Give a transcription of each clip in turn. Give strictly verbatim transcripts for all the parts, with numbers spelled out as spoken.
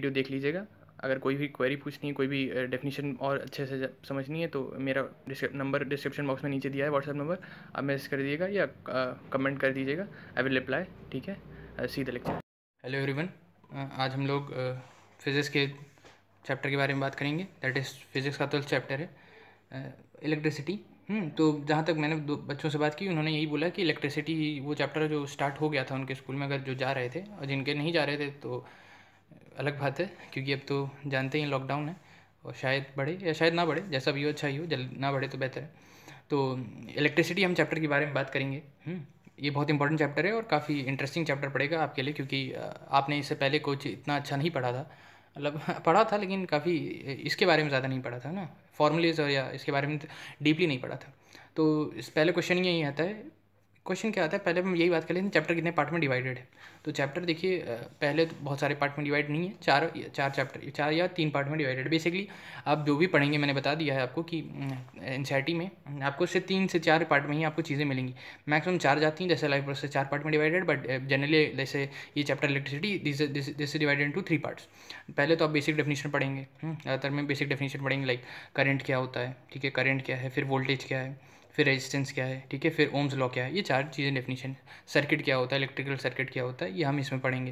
Video देख लीजिएगा। अगर कोई भी क्वेरी पूछनी है, कोई भी डेफिनेशन और अच्छे से समझनी है, तो मेरा नंबर डिस्क्रिप्शन बॉक्स में नीचे दिया है, व्हाट्सएप नंबर, आप मैसेज कर दीजिएगा या कमेंट कर दीजिएगा, आई विल रिप्लाई। ठीक है, see the lecture. Hello everyone, आज हम लोग फिज़िक्स के चैप्टर के बारे में बात करेंगे, दैट इज़ फिज़िक्स का ट्वेल्थ चैप्टर है इलेक्ट्रिसिटी। हम्म तो जहाँ तक मैंने दो बच्चों से बात की, उन्होंने यही बोला कि इलेक्ट्रिसिटी वो चैप्टर जो स्टार्ट हो गया था उनके स्कूल में, अगर जो जा रहे थे, और जिनके नहीं जा रहे थे तो अलग बात है, क्योंकि अब तो जानते ही लॉकडाउन है और शायद बढ़े या शायद ना बढ़े, जैसा भी हो अच्छा ही हो, जल ना बढ़े तो बेहतर है। तो इलेक्ट्रिसिटी हम चैप्टर के बारे में बात करेंगे। ये बहुत इंपॉर्टेंट चैप्टर है और काफ़ी इंटरेस्टिंग चैप्टर पड़ेगा आपके लिए, क्योंकि आपने इससे पहले कुछ इतना अच्छा नहीं पढ़ा था, मतलब पढ़ा था लेकिन काफ़ी इसके बारे में ज़्यादा नहीं पढ़ा था ना, फॉर्मूलेज और या इसके बारे में डीपली नहीं पढ़ा था। तो इस पहले क्वेश्चन यही आता है, क्वेश्चन क्या आता है, पहले हम यही बात कर लेते हैं चैप्टर कितने पार्ट में डिवाइडेड है। तो चैप्टर देखिए, पहले तो बहुत सारे पार्ट में डिवाइड नहीं है, चार चार चैप्टर चार या तीन पार्ट में डिवाइडेड। बेसिकली आप जो भी पढ़ेंगे, मैंने बता दिया है आपको कि एनसीईआरटी में आपको सिर्फ तीन से चार पार्ट में ही आपको चीज़ें मिलेंगी, मैक्सिमम चार जाती हैं, जैसे लाइफ प्रोसेस चार पार्ट में डिवाइडेड, बट जनरली जैसे ये chapter electricity this is divided into three parts. पहले तो आप बेसिक डेफिनेशन पढ़ेंगे, ज़्यादातर में बेसिक डेफिनेशन पढ़ेंगे, लाइक करंट क्या होता है, ठीक है, करंट क्या है, फिर वोल्टेज क्या है, फिर रेजिस्टेंस क्या है, ठीक है, फिर ओम्स लॉ क्या है, ये चार चीज़ें डेफिनेशन। सर्किट क्या होता है, इलेक्ट्रिकल सर्किट क्या होता है, ये हम इसमें पढ़ेंगे।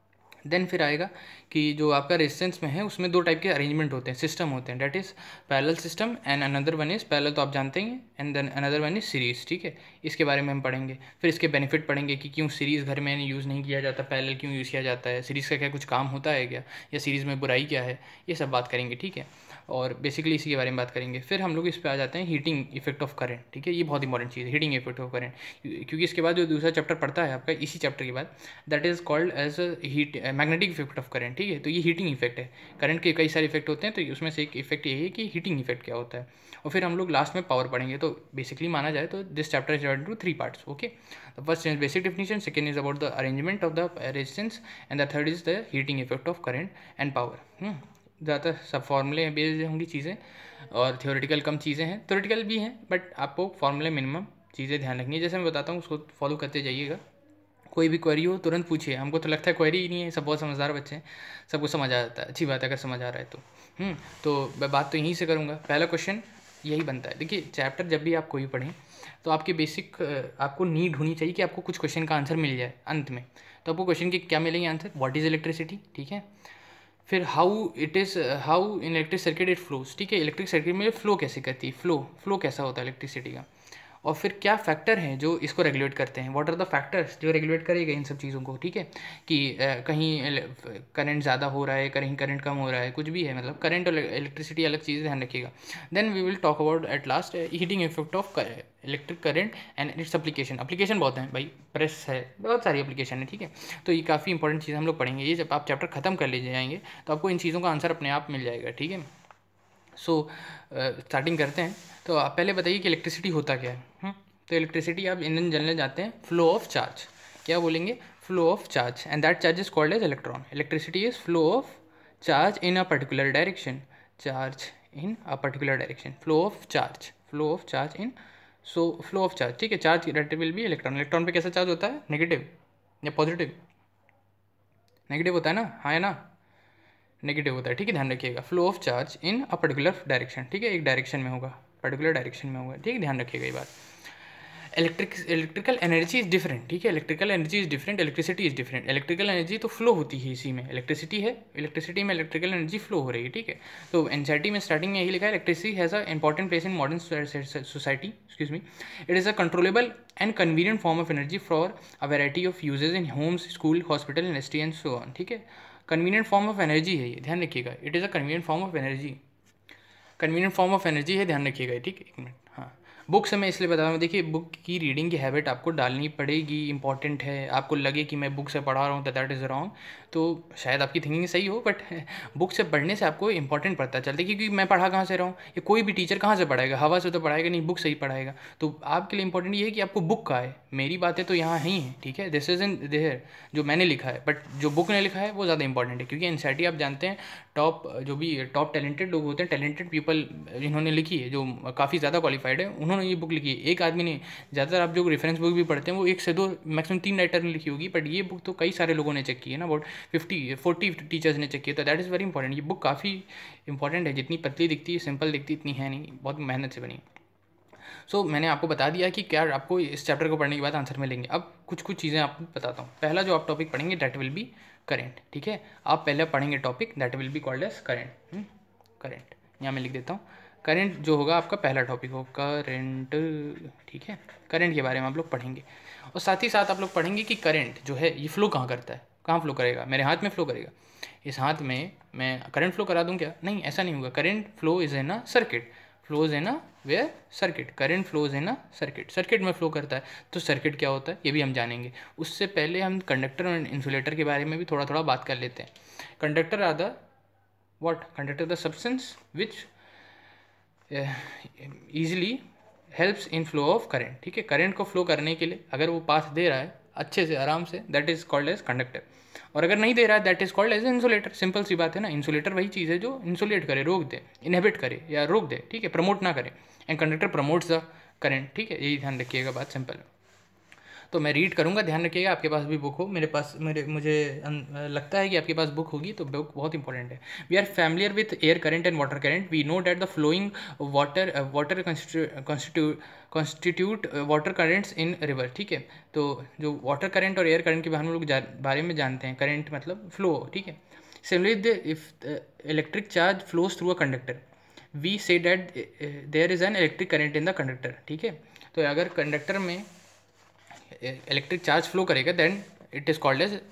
देन फिर आएगा कि जो आपका रेजिस्टेंस में है उसमें दो टाइप के अरेंजमेंट होते हैं, सिस्टम होते हैं, that is parallel system and another one is parallel, तो आप जानते हैं, and then another one is series. ठीक है, इसके बारे में हम पढ़ेंगे। फिर इसके बेनिफिट पढ़ेंगे कि क्यों सीरीज़ घर में यूज़ नहीं किया जाता, पैरेलल क्यों यूज़ किया जाता है, सीरीज़ का क्या कुछ काम होता है क्या, या सीरीज़ में बुराई क्या है, ये सब बात करेंगे। ठीक है, और बेसिकली इसी के बारे में बात करेंगे। फिर हम लोग इस पर आ जाते हैं हीटिंग इफेक्ट ऑफ करंट। ठीक है, ये बहुत इंपॉर्टेंट चीज़ है, हीटिंग इफेक्ट ऑफ करंट, क्योंकि इसके बाद जो दूसरा चैप्टर पढ़ता है आपका इसी चैप्टर के बाद, that is called as heat magnetic effect of current. ठीक है, तो ये हीटिंग इफेक्ट है, करंट के कई सारे इफेक्ट होते हैं, तो उसमें से एक इफेक्ट यही है कि हीटिंग इफेक्ट क्या होता है। और फिर हम लोग लास्ट में पावर पढ़ेंगे। तो बेसिकली माना जाए तो this chapter is divided into three parts. Okay, the first is basic definition, second is about the arrangement of the resistance, and the third is the heating effect of current and power. ज़्यादातर सब फॉर्मूले based होंगी चीज़ें, और theoretical कम चीज़ें हैं, theoretical भी हैं, बट आपको फॉर्मूले मिनिमम चीज़ें ध्यान रखनी है। जैसे मैं बताता हूँ उसको फॉलो करते जाइएगा। कोई भी क्वेरी हो तुरंत पूछिए, हमको तो लगता है क्वेरी ही नहीं है, सब बहुत समझदार बच्चे हैं, सबको समझ आ जाता है, अच्छी बात है अगर समझ आ रहा है तो। हम्म तो मैं बात तो यहीं से करूँगा। पहला क्वेश्चन यही बनता है, देखिए चैप्टर जब भी आप कोई पढ़ें तो आपकी बेसिक आपको नीड होनी चाहिए कि आपको कुछ क्वेश्चन का आंसर मिल जाए अंत में। तो आपको क्वेश्चन के क्या मिलेंगे आंसर, व्हाट इज़ इलेक्ट्रिसिटी, ठीक है, फिर how it is how in electric circuit it flows. ठीक है, इलेक्ट्रिक सर्किट में फ्लो कैसे करती है, फ्लो फ्लो कैसा होता है इलेक्ट्रिसिटी का, और फिर क्या फैक्टर हैं जो इसको रेगुलेट करते हैं, व्हाट आर द फैक्टर्स जो रेगुलेट करेगा इन सब चीज़ों को। ठीक है, कि आ, कहीं करंट ज़्यादा हो रहा है, कहीं करंट कम हो रहा है, कुछ भी है, मतलब करंट और इलेक्ट्रिसिटी अलग चीज़, ध्यान रखिएगा। Then we will talk about at last heating effect of electric current and its application. Application बहुत हैं भाई, प्रेस है, बहुत सारी एप्लीकेशन है। ठीक है, तो ये काफ़ी इंपॉर्टेंट चीज़ हम लोग पढ़ेंगे। ये जब आप चैप्टर खत्म कर ले जाएंगे तो आपको इन चीज़ों का आंसर अपने आप मिल जाएगा। ठीक है, सो स्टार्टिंग करते हैं। तो आप पहले बताइए कि इलेक्ट्रिसिटी होता क्या है। हुँ? तो इलेक्ट्रिसिटी आप इन जनरल जाते हैं, फ्लो ऑफ चार्ज। क्या बोलेंगे, flow of charge, and that charge is called as electron. Electricity is flow of charge in a particular direction, charge in a particular direction, flow of charge, flow of charge in, so flow of charge. ठीक है, charge that will be electron. Electron पे कैसा charge होता है, negative या positive, negative होता है ना, हाँ है ना, नेगेटिव होता है। ठीक है, ध्यान रखिएगा, flow of charge in a particular direction. ठीक है, एक डायरेक्शन में होगा, पर्टिकुलर डायरेक्शन में होगा। ठीक है, ध्यान रखिएगा ये बात। Electric electrical energy is different. ठीक है, electrical energy is different, electricity is different. Electrical energy तो फ्लो होती है इसी में, इलेक्ट्रिसिटी है, इलेक्ट्रिसिटी में इलेक्ट्रिकल एनर्जी फ्लो हो रही है। ठीक है, तो एनसीईआरटी में स्टार्टिंग में यही लिखा है, electricity has a important place in modern society, excuse me, it is a controllable and convenient form of energy for a variety of uses in homes, school, hospital, industry and so on. ठीक है, convenient form of energy है ये, ध्यान रखिएगा, it is a convenient form of energy, convenient form of energy है, ध्यान रखिएगा। ठीक है, एक मिनट, हाँ, बुक से मैं इसलिए बता रहा हूँ, देखिए बुक की रीडिंग की हैबिट आपको डालनी पड़ेगी, इंपॉर्टेंट है। आपको लगे कि मैं बुक से पढ़ा रहा हूँ तो दैट इज़ रॉन्ग, तो शायद आपकी थिंकिंग सही हो, बट बुक से पढ़ने से आपको इंपॉर्टेंट पता चलता है, क्योंकि मैं पढ़ा कहाँ से रहा हूँ, ये कोई भी टीचर कहाँ से पढ़ाएगा, हवा से तो पढ़ाएगा नहीं, बुक से ही पढ़ाएगा। तो आपके लिए इंपॉर्टेंट ये है कि आपको बुक का है, मेरी बातें तो यहाँ ही हैं। ठीक है, दिस इज इन देयर जो मैंने लिखा है, बट जो बुक ने लिखा है वो ज़्यादा इंपॉर्टेंट है, क्योंकि एनसीईआरटी आप जानते हैं टॉप जो भी टॉप टैलेंटेड लोग होते हैं, टैलेंटेड पीपल जिन्होंने लिखी है, जो काफ़ी ज़्यादा क्वालिफाइड है, उन्होंने ने ये बुक लिखी है, एक आदमी ने। ज़्यादातर आप जो रेफरेंस बुक भी पढ़ते हैं वो एक से दो मैक्सिमम तीन राइटर ने लिखी होगी, बट ये बुक तो कई सारे लोगों ने चेक की है ना, अबाउट फिफ्टी फोर्टी टीचर्स ने चेक किया, तो दैट इज़ वेरी इंपॉर्टेंट। ये बुक काफ़ी इंपॉर्टेंट है, जितनी पतली दिखती है, सिंपल दिखती है, इतनी है नहीं, बहुत मेहनत से बनी। सो so, मैंने आपको बता दिया कि क्या आपको इस चैप्टर को पढ़ने के बाद आंसर मिलेंगे। अब कुछ कुछ चीज़ें आपको बताता हूँ। पहला जो आप टॉपिक पढ़ेंगे दैट विल बी करेंट, ठीक है। आप पहले पढ़ेंगे topic that will be called as current. Current यहाँ मैं लिख देता हूँ। करेंट जो होगा आपका पहला टॉपिक हो, करेंट, ठीक है। करेंट के बारे में आप लोग पढ़ेंगे, और साथ ही साथ आप लोग पढ़ेंगे कि करेंट जो है ये फ्लो कहाँ करता है, कहाँ फ्लो करेगा, मेरे हाथ में फ्लो करेगा, इस हाथ में मैं करंट फ्लो करा दूँ क्या? नहीं, ऐसा नहीं होगा। Current flow is in a circuit, flows in a where circuit, current flows in a circuit, circuit में फ्लो करता है। तो सर्किट क्या होता है ये भी हम जानेंगे। उससे पहले हम कंडक्टर और इंसुलेटर के बारे में भी थोड़ा थोड़ा बात कर लेते हैं। Conductor are the what? Conductor the substance which easily helps in flow of current, ठीक है। करंट को फ्लो करने के लिए अगर वो पाथ दे रहा है अच्छे से आराम से, that is called as conductor, और अगर नहीं दे रहा है that is called as insulator. Simple सी बात है ना, इंसुलेटर वही चीज़ है जो इंसुलेट करे, रोक दे, इनहिबिट करे या रोक दे, ठीक है, प्रमोट ना करे, and conductor promotes the current, ठीक है। यही ध्यान रखिएगा, बात सिंपल है। तो मैं रीड करूँगा, ध्यान रखिएगा, आपके पास भी बुक हो, मेरे पास मेरे मुझे लगता है कि आपके पास बुक होगी, तो बुक बहुत इंपॉर्टेंट है। We are familiar with air current and water current, we know that the flowing water water constitute water currents in river, ठीक है। तो जो वाटर करंट और एयर करंट के हम लोग बारे में जानते हैं, करंट मतलब फ्लो, ठीक है। Similarly if electric charge flows through a conductor, we say that there is an electric current in the conductor, ठीक है। तो अगर कंडक्टर में इलेक्ट्रिक चार्ज फ्लो करेगा then it is called as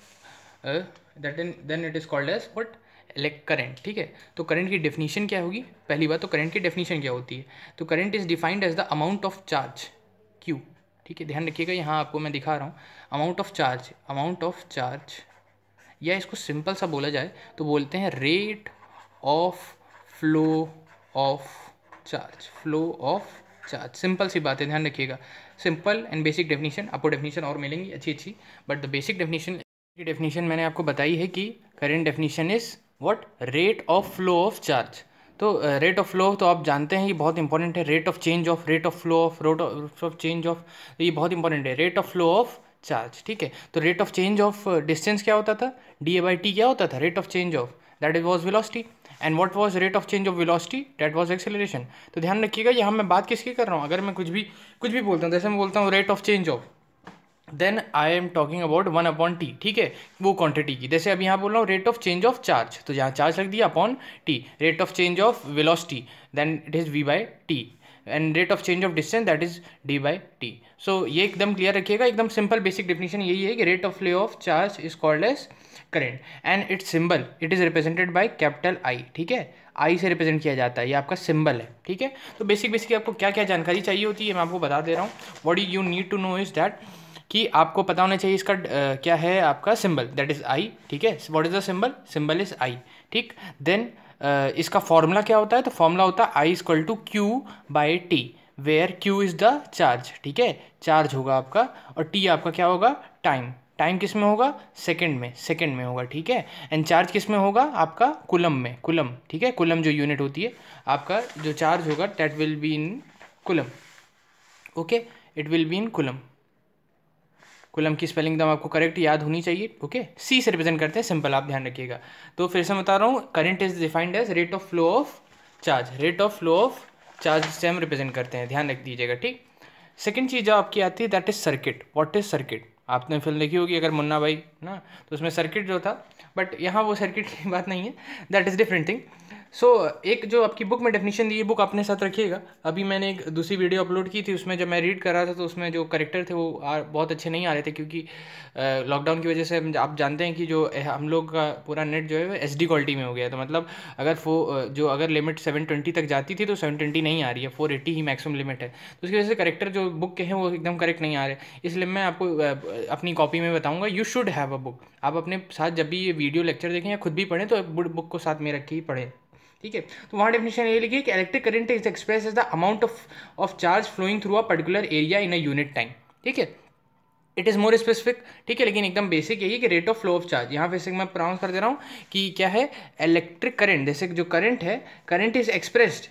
that then it is called as what? Electric current, ठीक है। तो current की डेफिनेशन क्या होगी? पहली बात तो करंट की डेफिनेशन क्या होती है? तो current is defined as the amount of charge Q, ठीक है। ध्यान रखिएगा, यहाँ आपको मैं दिखा रहा हूँ amount of charge, amount of charge, या इसको सिंपल सा बोला जाए तो बोलते हैं rate of flow of charge, flow of charge. Simple सी बात है, ध्यान रखिएगा, सिंपल एंड बेसिक डेफिनेशन। आपको डेफिनेशन और मिलेंगी अच्छी अच्छी, बट द बेसिक डेफिनेशन की डेफिनेशन मैंने आपको बताई है कि current definition is what? Rate of flow of charge. तो रेट ऑफ फ्लो तो आप जानते हैं ये बहुत इंपॉर्टेंट है, rate of change of, rate of flow of, rate of change of, तो ये बहुत इंपॉर्टेंट है, rate of flow of charge, ठीक है। तो rate of change of distance क्या होता था? डी ए बाई टी क्या होता था? Rate of change of, that is was velocity, and what was rate of change of velocity? That was acceleration. तो ध्यान रखिएगा, यहाँ मैं बात किसकी कर रहा हूँ? अगर मैं कुछ भी कुछ भी बोलता हूँ, जैसे मैं बोलता हूँ rate of change of, then I am talking about one upon T, ठीक है, वो क्वांटिटी की। जैसे अभी यहाँ बोल रहा हूँ rate of change of charge, तो यहाँ चार्ज रख दिया upon T, rate of change of velocity then it is V by T, and rate of change of distance that is D by T. So ये एकदम clear रखिएगा, एकदम simple basic definition यही है कि rate of flow of charge is called as current, and its symbol it is represented by capital I, ठीक है, आई से रिप्रेजेंट किया जाता है, ये आपका सिंबल है, ठीक है। तो बेसिक बेसिक आपको क्या क्या जानकारी चाहिए होती है मैं आपको बता दे रहा हूँ। What you need to know is that, कि आपको पता होना चाहिए इसका uh, क्या है आपका सिंबल, दैट इज आई, ठीक है। What is the symbol? Symbol is I, ठीक। देन uh, इसका फॉर्मूला क्या होता है? तो फॉर्मूला होता है I equal to Q by T, where Q is the charge, ठीक है, चार्ज होगा आपका, और टी आपका क्या होगा? टाइम, टाइम किस में होगा? सेकंड में, सेकंड में होगा, ठीक है। एंड चार्ज किस में होगा? आपका कुलम में, कुलम, ठीक है, कुलम जो यूनिट होती है आपका जो चार्ज होगा that will be in coulomb, okay, it will be in coulomb. Coulomb की स्पेलिंग एकदम आपको करेक्ट याद होनी चाहिए, ओके। सी से रिप्रेजेंट करते हैं, सिंपल, आप ध्यान रखिएगा। तो फिर से बता रहा हूँ, current is defined as rate of flow of charge, rate of flow of charge से हम रिप्रेजेंट करते हैं, ध्यान रख दीजिएगा, ठीक। सेकंड चीज़ जो आपकी आती है that is circuit. What is circuit? आपने फिल्म देखी होगी अगर मुन्ना भाई ना, तो उसमें सर्किट जो था, बट यहाँ वो सर्किट की बात नहीं है, that is different thing. So so, एक जो आपकी बुक में डेफिनेशन दी है, बुक अपने साथ रखिएगा। अभी मैंने एक दूसरी वीडियो अपलोड की थी, उसमें जब मैं रीड कर रहा था तो उसमें जो करेक्टर थे वो आ, बहुत अच्छे नहीं आ रहे थे, क्योंकि लॉकडाउन की वजह से आप जानते हैं कि जो हम लोग का पूरा नेट जो है वो एच डी क्वालिटी में हो गया। तो मतलब अगर फो जो अगर लिमिट सेवन ट्वेंटी तक जाती थी तो सेवन ट्वेंटी नहीं आ रही है, फोर एट्टी ही मैक्सिमम लिमिट है। तो उसकी वजह से करेक्टर जो बुक के हैं वो एकदम करेक्ट नहीं आ रहे, इसलिए मैं आपको अपनी कॉपी में बताऊँगा, you should have a book. आप अपने साथ जब भी ये वीडियो लेक्चर देखें या खुद भी पढ़ें तो बुक को साथ में रख के ही पढ़ें, ठीक है। तो वहाँ डेफिनेशन ये लिखी है कि electric current is express as the amount of of charge flowing through a particular area in a unit time, ठीक है। इट इज़ मोर स्पेसिफिक, ठीक है, लेकिन एकदम बेसिक यही है कि rate of flow of charge. यहाँ पे से मैं प्रोनाउंस कर दे रहा हूँ कि क्या है, इलेक्ट्रिक करंट, जैसे जो करंट है, करंट इज एक्सप्रेस्ड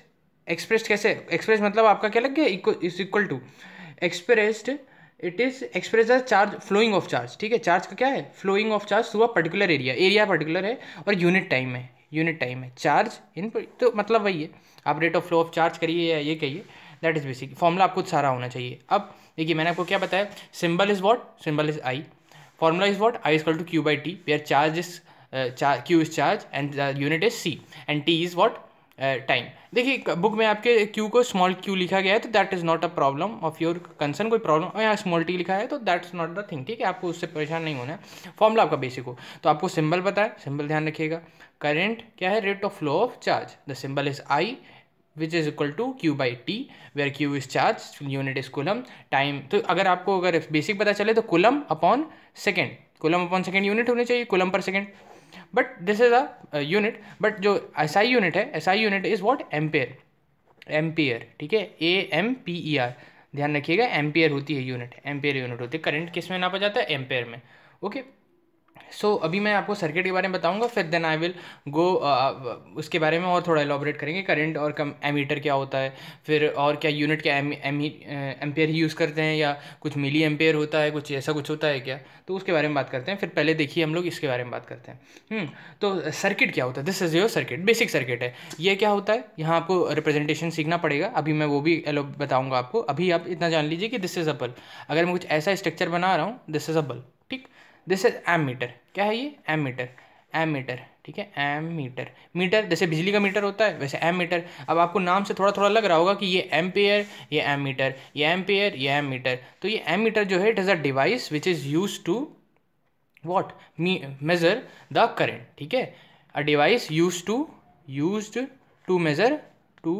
एक्सप्रेस्ड कैसे, एक्सप्रेस मतलब आपका क्या लग गया, equal is equal to expressed, it is express the charge flowing of charge, ठीक है, चार्ज का क्या है, flowing of charge through a particular area, area particular है और यूनिट टाइम है, यूनिट टाइम है चार्ज इन, तो मतलब वही है, आप rate of flow of charge करिए या ये कहिए, दैट इज बेसिक फॉर्मूला आपको सारा होना चाहिए। अब देखिए मैंने आपको क्या बताया, symbol is what, symbol is I, formula is what, I is equal to Q by T, where charge is Q is charge and the unit is C and T is what, time. देखिए book में आपके Q को small Q लिखा गया है तो that is not a problem of your concern, कोई problem, और यहाँ स्मॉल टी लिखा है तो दैट्स नॉट द थिंग, ठीक है, आपको उससे परेशान नहीं होना है, फॉर्मूला आपका बेसिक हो। तो आपको सिंबल पता है, सिंबल ध्यान रखिएगा, करंट क्या है, rate of flow of charge, the symbol is I which is equal to Q by T, where Q is charge, unit is coulomb, time, तो अगर आपको अगर बेसिक पता चले तो coulomb upon second, coulomb upon second unit होनी चाहिए, coulomb पर second, but this is a unit, but जो एस आई यूनिट है, S I unit is what, ampere, ampere, ठीक है, A M P E R, ध्यान रखिएगा, एम्पियर होती है यूनिट, एम्पियर यूनिट होती है, करंट किस में नापा जाता है, एम्पेयर में, ओके। सो so, अभी मैं आपको सर्किट के बारे में बताऊंगा, फिर देन आई विल गो उसके बारे में और थोड़ा एलॉबरेट करेंगे, करंट और कम एमीटर क्या होता है, फिर और क्या यूनिट क्या एम्पियर ही यूज़ करते हैं या कुछ मिली एम्पियर होता है, कुछ ऐसा कुछ होता है क्या, तो उसके बारे में बात करते हैं, फिर पहले देखिए हम लोग इसके बारे में बात करते हैं। हम्म तो सर्किट क्या होता है, this is your circuit, basic circuit है, ये क्या होता है, यहाँ आपको रिप्रेजेंटेशन सीखना पड़ेगा, अभी मैं वो भी एलो बताऊँगा आपको, अभी आप इतना जान लीजिए कि दिस इज अ बल्ब, अगर मैं कुछ ऐसा स्ट्रक्चर बना रहा हूँ, दिस इज अ बल्ब, ठीक, दिस इज एम मीटर, क्या है ये, एम मीटर, एम मीटर, ठीक है, एम मीटर, मीटर जैसे बिजली का मीटर होता है वैसे एम मीटर, अब आपको नाम से थोड़ा थोड़ा लग रहा होगा कि ये एम्पेयर, ये एम मीटर, ये एम्पेयर, ये एम मीटर, तो ये एम मीटर जो है it is a device which is use to what, measure the current, ठीक है, a device use to used to measure, to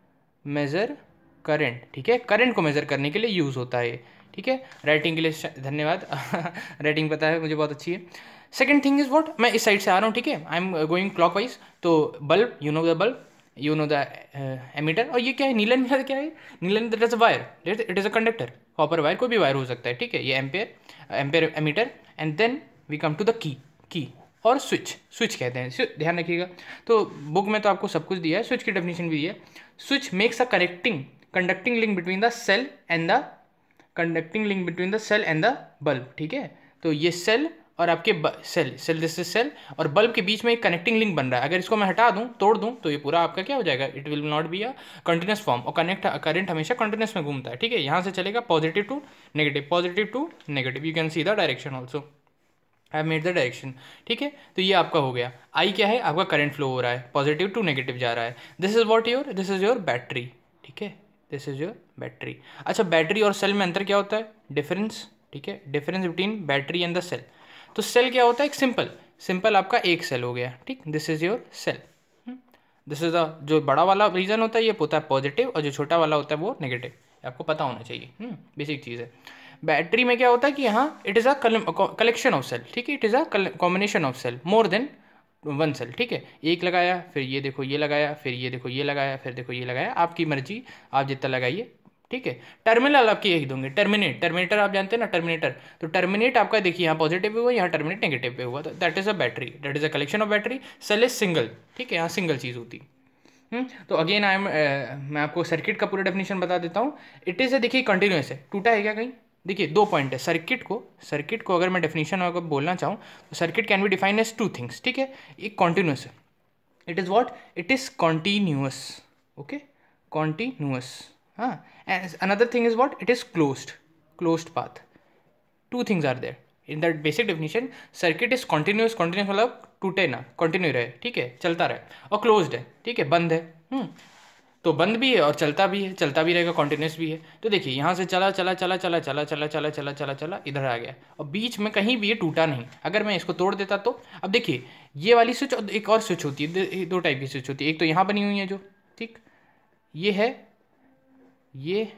measure current, ठीक है, करंट को मेजर करने के लिए यूज़ होता है, ठीक है, राइटिंग के लिए धन्यवाद राइटिंग पता है मुझे बहुत अच्छी है। सेकंड थिंग इज व्हाट, मैं इस साइड से आ रहा हूँ, ठीक है, आई एम गोइंग क्लॉकवाइज, तो bulb, you know the bulb, you know the ammeter, और ये क्या है, नीला मीटर क्या है, नीला meter is a wire, it is a conductor, copper wire, कोई भी वायर हो सकता है, ठीक है, ये ampere, ampere ammeter, and then we come to the key, key और स्विच, स्विच कहते हैं, ध्यान रखिएगा, तो बुक में तो आपको सब कुछ दिया है, स्विच की डेफिनेशन भी है, switch makes a connecting conducting link between the cell and the conducting link between the cell and the bulb, ठीक है, तो ये सेल और आपके cell, cell this is cell और बल्ब के बीच में एक कनेक्टिंग लिंक बन रहा है, अगर इसको मैं हटा दूं, तोड़ दूं, तो ये पूरा आपका क्या हो जाएगा, it will not be a continuous form, और कनेक्ट करंट हमेशा कंटिन्यूस में घूमता है, ठीक है, यहाँ से चलेगा positive to negative, positive to negative, you can see the direction also, I have made the direction, ठीक है, तो ये आपका हो गया, आई क्या है, आपका करंट फ्लो हो रहा है, पॉजिटिव टू नेगेटिव जा रहा है, this is what your, this is your battery, ठीक है, दिस इज योर बैटरी। अच्छा, बैटरी और सेल में अंतर क्या होता है, डिफरेंस, ठीक है, difference between battery and the cell, तो सेल क्या होता है, एक सिंपल, सिंपल आपका एक सेल हो गया, ठीक, this is your cell, this is the, जो बड़ा वाला रीजन होता है ये होता है पॉजिटिव, और जो छोटा वाला होता है वो नेगेटिव, आपको पता होना चाहिए, बेसिक चीज़ है। बैटरी में क्या होता है कि यहाँ it is a collection of cell, ठीक है, it is a combination of cell, more than one cell, ठीक है, एक लगाया, फिर ये देखो ये लगाया, फिर ये देखो ये लगाया, फिर देखो ये लगाया, आपकी मर्जी, आप जितना लगाइए, ठीक है। टर्मिनल आपकी यही दूंगे, टर्मिनेट, टर्मिनेटर आप जानते हैं ना, टर्मिनेटर, तो टर्मिनेट आपका देखिए यहाँ पॉजिटिव पे हुआ, यहाँ टर्मिनेट नेगेटिव पे हुआ, तो that is a battery, that is a collection of battery, cell is single, ठीक है, यहाँ सिंगल चीज़ होती है। तो अगेन आई एम, मैं आपको सर्किट का पूरा डेफिनेशन बता देता हूँ, इट इज़, देखिए कंटिन्यूस है, टूटा है क्या कहीं, देखिए दो पॉइंट है, सर्किट को, सर्किट को अगर मैं डेफिनेशन अगर बोलना चाहूँ तो circuit can be define as two things, ठीक है, एक कॉन्टिन्यूस है, it is what, it is continuous, okay, continuous, हाँ, and another thing is what, it is closed, closed path, two things are there in that basic definition, circuit is continuous, continuous मतलब टूटे ना, continue रहे, ठीक है, चलता रहे, और क्लोज्ड है, ठीक है, बंद है, हम्म तो बंद भी है और चलता भी है, चलता भी रहेगा, कॉन्टिन्यूस भी है, तो देखिए यहाँ से चला चला चला चला चला चला चला चला चला चला इधर आ गया, और बीच में कहीं भी ये टूटा नहीं, अगर मैं इसको तोड़ देता तो, अब देखिए ये वाली स्विच और एक और स्विच होती है, दो टाइप की स्विच होती है, एक तो यहाँ बनी हुई है जो, ठीक, ये है, ये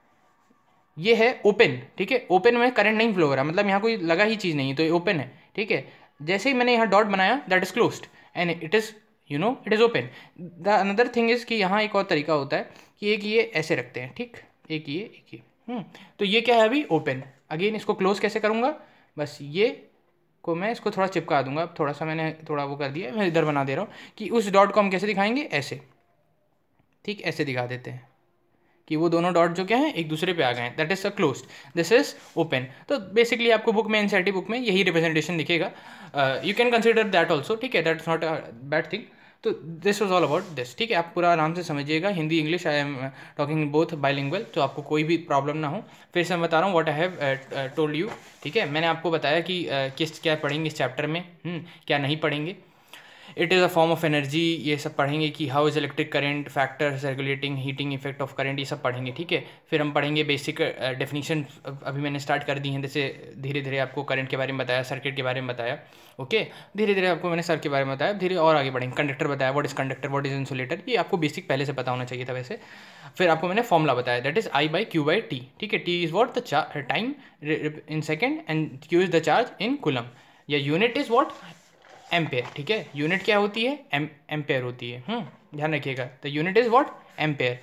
ये है ओपन, ठीक है, ओपन में करंट नहीं फ्लो हो रहा, मतलब यहाँ कोई लगा ही चीज़ नहीं है, तो ये ओपन है, ठीक है, जैसे ही मैंने यहाँ डॉट बनाया that is closed and it is, you know, it is open. The another thing is कि यहाँ एक और तरीका होता है कि एक ये ऐसे रखते हैं, ठीक, एक ये एक ये, हम्म तो ये क्या है अभी ओपन, अगेन इसको क्लोज कैसे करूँगा, बस ये को मैं इसको थोड़ा चिपका दूंगा, थोड़ा सा मैंने थोड़ा वो कर दिया, मैं इधर बना दे रहा हूँ कि उस डॉट को हम कैसे दिखाएंगे, ऐसे, ठीक, ऐसे दिखा देते हैं कि वो दोनों डॉट जो क्या हैं एक दूसरे पे आ गए हैं, that is a closed, this is open. तो बेसिकली आपको बुक में, एनसीईआरटी बुक में यही रिप्रेजेंटेशन दिखेगा, you can consider that also, ठीक है, that's not a bad thing. तो this was all about this, ठीक है, आप पूरा आराम से समझिएगा, Hindi English, I am talking both bilingual, तो आपको कोई भी प्रॉब्लम ना हो। फिर से मैं बता रहा हूँ what I have told you, ठीक है, मैंने आपको बताया कि uh, किस क्या पढ़ेंगे इस चैप्टर में, हुँ, क्या नहीं पढ़ेंगे। It is a form of energy, ये सब पढ़ेंगे कि how is electric current, factors regulating heating effect of current, ये सब पढ़ेंगे, ठीक है। फिर हम पढ़ेंगे बेसिक डेफिनेशन, अभी मैंने स्टार्ट कर दी हैं, जैसे धीरे धीरे आपको करंट के बारे में बताया, सर्किट के बारे में बताया, ओके, धीरे धीरे आपको मैंने सर्किट के बारे में बताया, धीरे और आगे बढ़ेंगे, कंडक्टर बताया, what is conductor, what is insulator, ये आपको बेसिक पहले से पता होना चाहिए था वैसे। फिर आपको मैंने फॉर्मूला बताया, that is I by Q by T, ठीक है, T is what the time in second and Q is the charge in coulomb, या यूनिट इज व्हाट एम्पेयर, ठीक है, यूनिट क्या होती है, एम एम्पेयर होती है, हम्म ध्यान रखिएगा, तो यूनिट इज व्हाट एम्पेयर।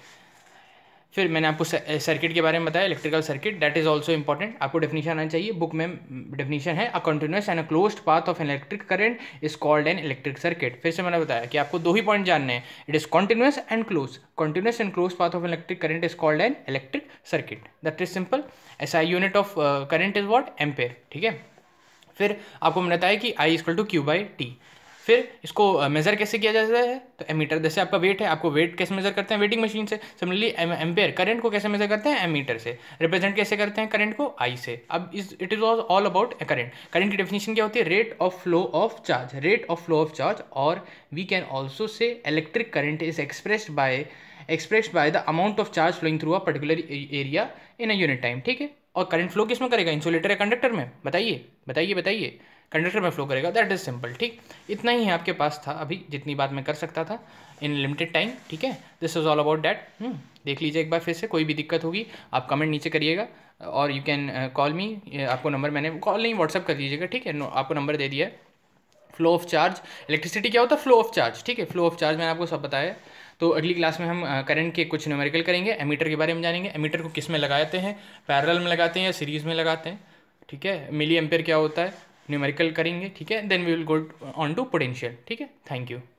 फिर मैंने आपको सर्किट के बारे में बताया, electrical circuit, that is also important, आपको डेफिनेशन आना चाहिए, बुक में डेफिनेशन है, a continuous and a closed path of an electric current is called an electric circuit. फिर से मैंने बताया कि आपको दो ही पॉइंट जानने हैं, it is continuous and close, continuous and close path of an electric current is called an electric circuit, that is simple. ऐसा unit of current is what ampere, ठीक है। फिर आपको मैंने बताया कि I equal to Q by T. फिर इसको मेज़र कैसे किया जाता है, तो एमीटर, जैसे आपका वेट है, आपको वेट कैसे मेज़र करते हैं, वेटिंग मशीन से। सिमिलरली एम्पेयर करंट को कैसे मेज़र करते हैं, एमीटर से। रिप्रेजेंट कैसे करते हैं करंट को, आई से। अब इस it is all about current. Current की डेफिनेशन क्या होती है, rate of flow of charge, rate of flow of charge, और we can also say electric current is expressed by expressed by the amount of charge flowing through a particular area in a unit time, ठीक है। और current flow किस में करेगा, insulator या conductor में, बताइए बताइए बताइए, कंडक्टर में फ्लो करेगा, दैट इज सिंपल, ठीक। इतना ही है आपके पास था अभी, जितनी बात मैं कर सकता था इन लिमिटेड टाइम, ठीक है। This is all about that, देख लीजिए एक बार फिर से, कोई भी दिक्कत होगी आप कमेंट नीचे करिएगा, और यू कैन कॉल मी, आपको नंबर मैंने कॉल नहीं व्हाट्सअप कर दीजिएगा, ठीक है, आपको नंबर दे दिया है। फ्लो ऑफ चार्ज, इलेक्ट्रिसिटी क्या होता है, फ्लो ऑफ चार्ज, ठीक है, फ्लो ऑफ चार्ज मैंने आपको सब बताया। तो अगली क्लास में हम करंट के कुछ न्यूमेरिकल करेंगे, एमीटर के बारे में जानेंगे, एमीटर को किस में लगाते हैं, पैरेलल में लगाते हैं या सीरीज़ में लगाते हैं, ठीक है, मिली एम्पेयर क्या होता है, न्यूमेरिकल करेंगे, ठीक है। Then we will go on to potential, ठीक है। Thank you.